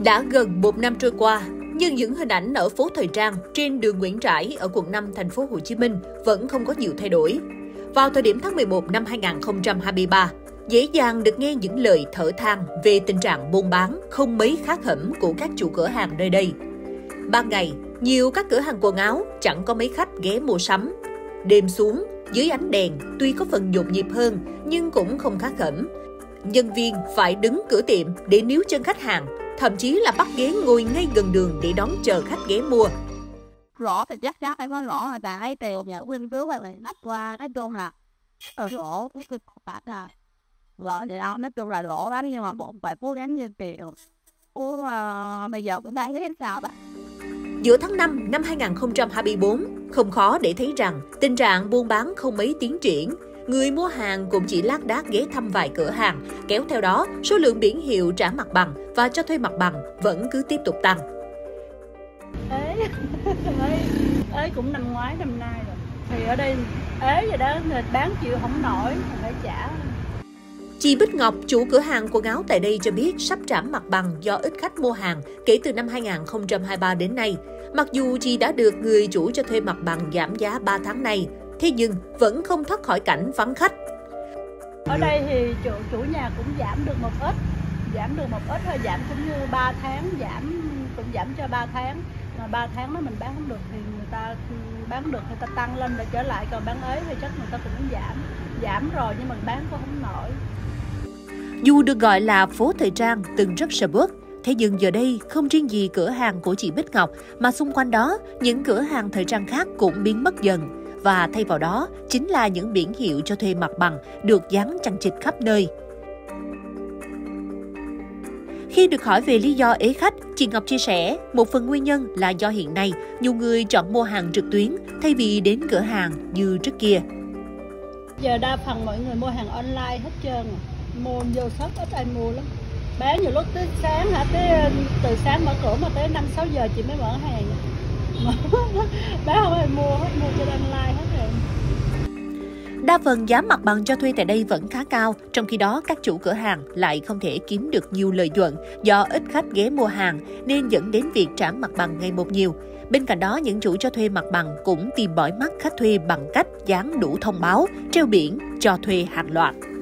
Đã gần 1 năm trôi qua, nhưng những hình ảnh ở phố thời trang trên đường Nguyễn Trãi ở quận 5 thành phố Hồ Chí Minh vẫn không có nhiều thay đổi. Vào thời điểm tháng 11 năm 2023, dễ dàng được nghe những lời thở than về tình trạng buôn bán không mấy khá khẩm của các chủ cửa hàng nơi đây. Ban ngày, nhiều các cửa hàng quần áo chẳng có mấy khách ghé mua sắm. Đêm xuống, dưới ánh đèn tuy có phần nhộn nhịp hơn nhưng cũng không khá khẩm. Nhân viên phải đứng cửa tiệm để níu chân khách hàng, thậm chí là bắt ghế ngồi ngay gần đường để đón chờ khách ghé mua. Rõ thì chắc chắn phải có rõ là tại tiền nhà nguyên cứu hay là nắp qua nói chung là rõ cái phạt là rõ thì đó nói chung là rõ đó, nhưng mà bọn phải cố gắng như kiểu bây giờ cũng đang thấy sao bạn. Giữa tháng 5 năm 2024, không khó để thấy rằng tình trạng buôn bán không mấy tiến triển. Người mua hàng cũng chỉ lác đác ghé thăm vài cửa hàng, kéo theo đó số lượng biển hiệu trả mặt bằng và cho thuê mặt bằng vẫn cứ tiếp tục tăng. Ế cũng năm ngoái năm nay rồi. Thì ở đây ế vậy đó, người bán chịu không nổi, phải trả. Chị Bích Ngọc, chủ cửa hàng quần áo tại đây cho biết sắp trả mặt bằng do ít khách mua hàng kể từ năm 2023 đến nay. Mặc dù chị đã được người chủ cho thuê mặt bằng giảm giá 3 tháng nay, thế nhưng vẫn không thoát khỏi cảnh vắng khách. Ở đây thì chủ nhà cũng giảm được một ít thôi, giảm cũng như 3 tháng, cũng giảm cho 3 tháng. Mà 3 tháng đó mình bán không được thì người ta bán được người ta tăng lên để trở lại, còn bán ế thì chắc người ta cũng giảm rồi nhưng mà bán cũng không nổi. Dù được gọi là phố thời trang từng rất sầm uất, thế nhưng giờ đây không riêng gì cửa hàng của chị Bích Ngọc mà xung quanh đó những cửa hàng thời trang khác cũng biến mất dần. Và thay vào đó chính là những biển hiệu cho thuê mặt bằng được dán chằng chịt khắp nơi. Khi được hỏi về lý do ế khách, chị Ngọc chia sẻ một phần nguyên nhân là do hiện nay nhiều người chọn mua hàng trực tuyến thay vì đến cửa hàng như trước kia. Giờ đa phần mọi người mua hàng online hết trơn, mua vô shop ít ai mua lắm. Bán nhiều lúc tới sáng từ sáng mở cửa mà tới 5-6 giờ chị mới mở hàng. Bán không ai mua trên online hết rồi. Đa phần giá mặt bằng cho thuê tại đây vẫn khá cao, trong khi đó các chủ cửa hàng lại không thể kiếm được nhiều lợi nhuận do ít khách ghé mua hàng nên dẫn đến việc trả mặt bằng ngày một nhiều. Bên cạnh đó, những chủ cho thuê mặt bằng cũng tìm mỏi mắt khách thuê bằng cách dán đủ thông báo, treo biển cho thuê hàng loạt.